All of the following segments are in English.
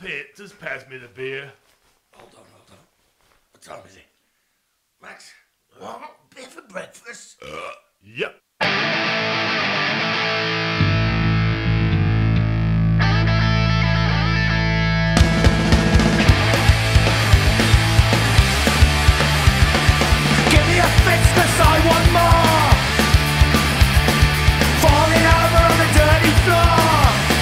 Pete, just pass me the beer. Hold on. What time is it? Max, what? Beer for breakfast? Yep. Give me a fix, 'cause I want more. Falling over on the dirty floor,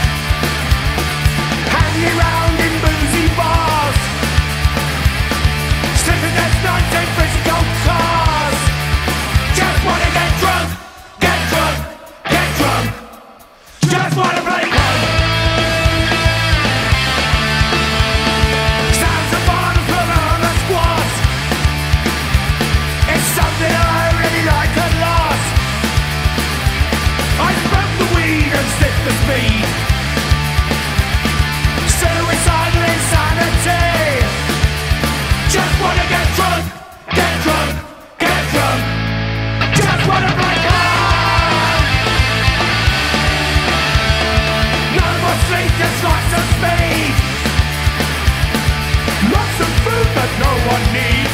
hanging round in boozy bars, slipping their nights in physical cars. Just wanna get drunk. Just wanna play punk. Sounds of fun from on the squash. It's something I really like a lot. I smoke the weed and sip the speed. Suicidal insanity. Just wanna get drunk. Just wanna play punk. No more sleep, just lots of speed. Lots of food that no one needs.